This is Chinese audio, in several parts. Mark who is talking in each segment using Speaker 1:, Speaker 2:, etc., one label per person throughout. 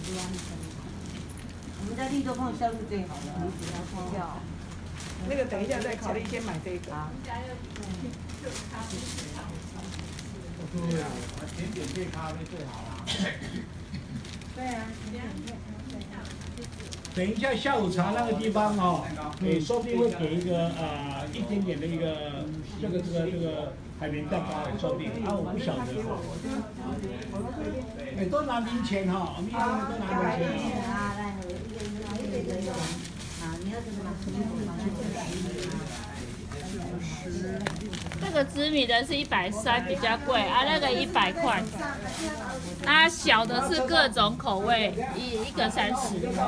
Speaker 1: 我们家绿豆椪销路最好的，你只要要。
Speaker 2: 那个等一下再考虑，先买这个。
Speaker 1: 好。
Speaker 3: 对啊，甜点配咖啡最好啦。
Speaker 1: 对啊。
Speaker 3: 等一下下午茶那个地方哦，说不定会给一个一点点的一个这个海绵蛋糕，说不定啊，我不晓得。都拿零钱哈，我们一个人都拿零钱。啊，来，一个。啊，你要这个吗？
Speaker 4: 这个紫米的是130，比较贵啊，那个100块。啊，小的是各种口味，一个30。
Speaker 3: 对。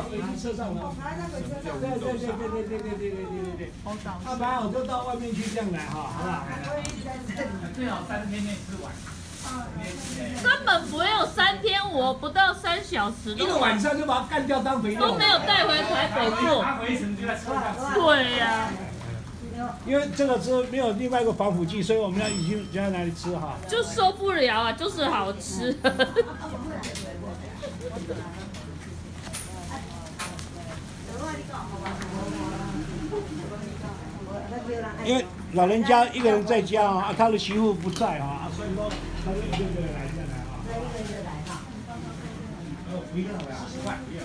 Speaker 3: 要不然我就到外面去这样来哈，好不好？
Speaker 5: 最好3天内吃完。
Speaker 4: 根本不用3天，我不到3小时。
Speaker 3: 一个晚上就把它干掉当肥料。
Speaker 4: 都没有带回台北做。
Speaker 5: 他回程就在车上吃。
Speaker 4: 对呀。
Speaker 3: 因为这个是没有另外一个防腐剂，所以我们已经在哪里吃哈？
Speaker 4: 就受不了啊，就是好吃。
Speaker 3: 因为老人家一个人在家啊，他的媳妇不在啊，所以说他就一个一个来这样来啊。
Speaker 1: 一个来哈。
Speaker 3: 不要了，10块不要。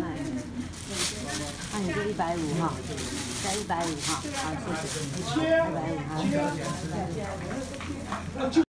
Speaker 1: 那你就150哈，再150哈，好，谢谢。150哈。